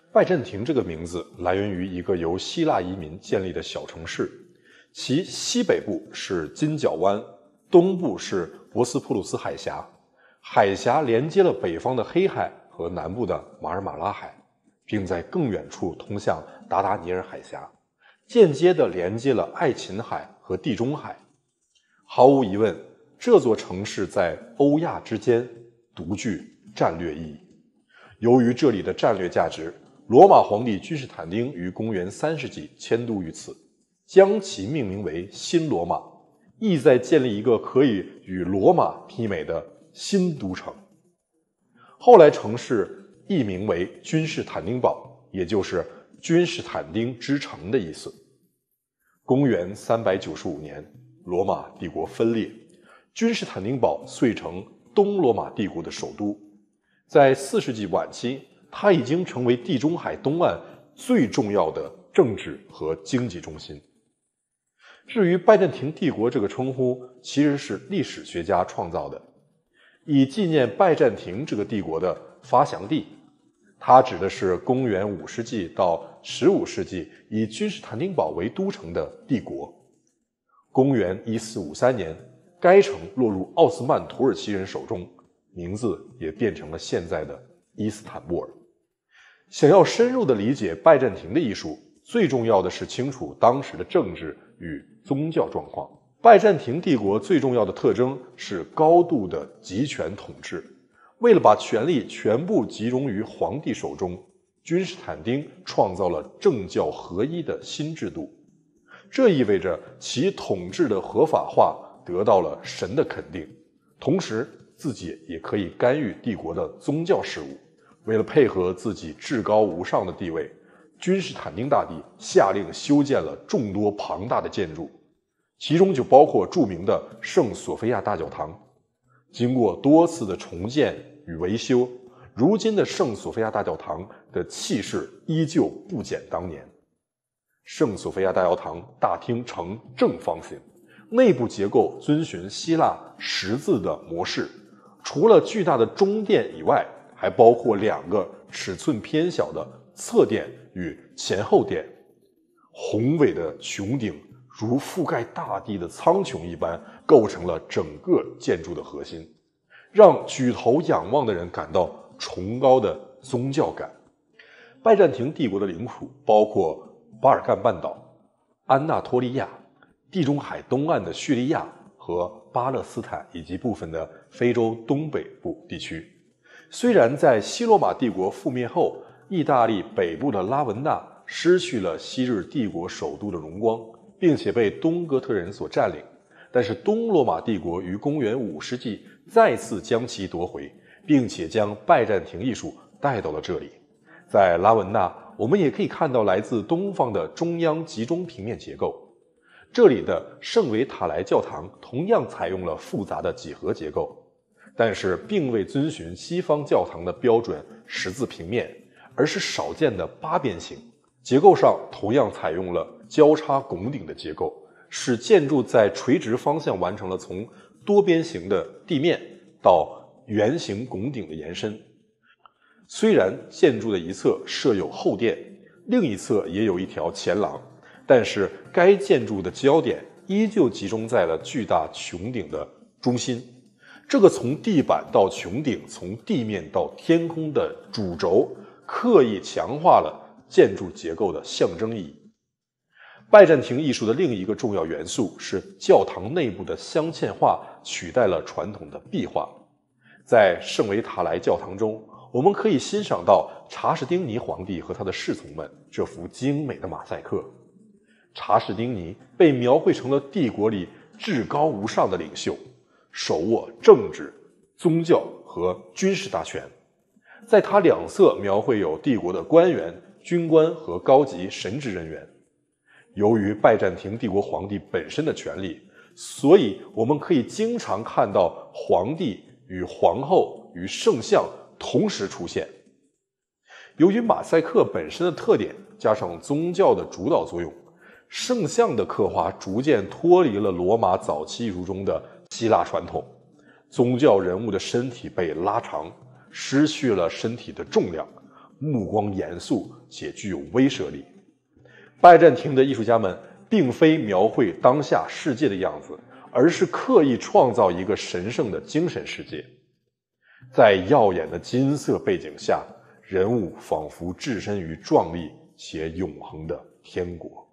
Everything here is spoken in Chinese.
拜占庭这个名字来源于一个由希腊移民建立的小城市，其西北部是金角湾，东部是博斯普鲁斯海峡，海峡连接了北方的黑海和南部的马尔马拉海，并在更远处通向达达尼尔海峡，间接地连接了爱琴海和地中海。毫无疑问，这座城市在欧亚之间独具战略意义。由于这里的战略价值，罗马皇帝君士坦丁于公元3世纪迁都于此，将其命名为新罗马，意在建立一个可以与罗马媲美的新都城。后来城市易名为君士坦丁堡，也就是君士坦丁之城的意思。公元395年，罗马帝国分裂，君士坦丁堡遂成东罗马帝国的首都。在4世纪晚期，它已经成为地中海东岸最重要的政治和经济中心。至于拜占庭帝国这个称呼，其实是历史学家创造的，以纪念拜占庭这个帝国的发祥地。它指的是公元5世纪到15世纪以君士坦丁堡为都城的帝国。公元1453年，该城落入奥斯曼土耳其人手中，名字也变成了现在的伊斯坦布尔。想要深入地理解拜占庭的艺术，最重要的是清楚当时的政治与宗教状况。拜占庭帝国最重要的特征是高度的集权统治。为了把权力全部集中于皇帝手中，君士坦丁创造了政教合一的新制度。这意味着其统治的合法化得到了神的肯定，同时自己也可以干预帝国的宗教事务。为了配合自己至高无上的地位，君士坦丁大帝下令修建了众多庞大的建筑，其中就包括著名的圣索菲亚大教堂。经过多次的重建与维修，如今的圣索菲亚大教堂的气势依旧不减当年。圣索菲亚大教堂大厅呈正方形，内部结构遵循希腊十字的模式，除了巨大的中殿以外，还包括2个尺寸偏小的侧殿与前后殿。宏伟的穹顶如覆盖大地的苍穹一般，构成了整个建筑的核心，让举头仰望的人感到崇高的宗教感。拜占庭帝国的领土包括巴尔干半岛、安纳托利亚、地中海东岸的叙利亚和巴勒斯坦，以及部分的非洲东北部地区。虽然在西罗马帝国覆灭后，意大利北部的拉文纳失去了昔日帝国首都的荣光，并且被东哥特人所占领，但是东罗马帝国于公元5世纪再次将其夺回，并且将拜占庭艺术带到了这里。在拉文纳，我们也可以看到来自东方的中央集中平面结构。这里的圣维塔莱教堂同样采用了复杂的几何结构，但是并未遵循西方教堂的标准十字平面，而是少见的8边形。结构上同样采用了交叉拱顶的结构，使建筑在垂直方向完成了从多边形的地面到圆形拱顶的延伸。虽然建筑的一侧设有后殿，另一侧也有一条前廊，但是该建筑的焦点依旧集中在了巨大穹顶的中心。这个从地板到穹顶，从地面到天空的主轴，刻意强化了建筑结构的象征意义。拜占庭艺术的另一个重要元素是教堂内部的镶嵌画取代了传统的壁画。在圣维塔莱教堂中，我们可以欣赏到查士丁尼皇帝和他的侍从们这幅精美的马赛克。查士丁尼被描绘成了帝国里至高无上的领袖，手握政治、宗教和军事大权。在他两侧描绘有帝国的官员、军官和高级神职人员。由于拜占庭帝国皇帝本身的权力，所以我们可以经常看到皇帝与皇后与圣像同时出现。由于马赛克本身的特点，加上宗教的主导作用，圣像的刻画逐渐脱离了罗马早期艺术中的希腊传统。宗教人物的身体被拉长，失去了身体的重量， 目光严肃且具有威慑力。拜占庭的艺术家们并非描绘当下世界的样子，而是刻意创造一个神圣的精神世界。在耀眼的金色背景下，人物仿佛置身于壮丽且永恒的天国。